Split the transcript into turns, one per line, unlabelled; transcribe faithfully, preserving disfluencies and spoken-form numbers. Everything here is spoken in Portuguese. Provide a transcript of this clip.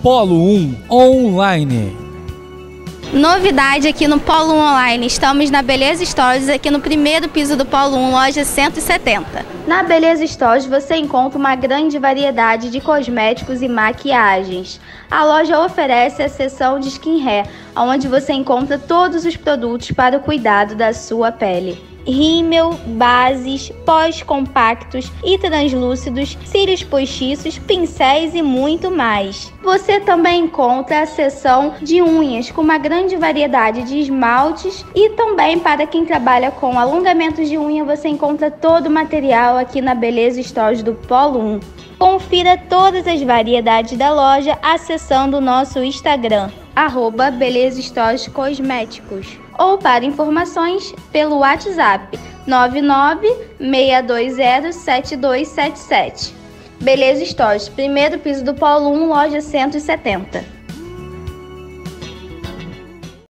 Polo um Online.
Novidade aqui no Polo um Online, estamos na Beleza Stores, aqui no primeiro piso do Polo um, loja cento e setenta. Na Beleza Stores você encontra uma grande variedade de cosméticos e maquiagens. A loja oferece a seção de skincare, onde você encontra todos os produtos para o cuidado da sua pele. Rímel, bases, pós compactos e translúcidos, cílios postiços, pincéis e muito mais. Você também encontra a seção de unhas com uma grande variedade de esmaltes e também para quem trabalha com alongamentos de unha você encontra todo o material aqui na Beleza Stores do Polo um. Confira todas as variedades da loja acessando o nosso Instagram, arroba Beleza Stores Cosméticos, ou para informações pelo WhatsApp nove nove seis dois zero sete dois sete sete. Beleza Stores, primeiro piso do Polo um, loja cento e setenta.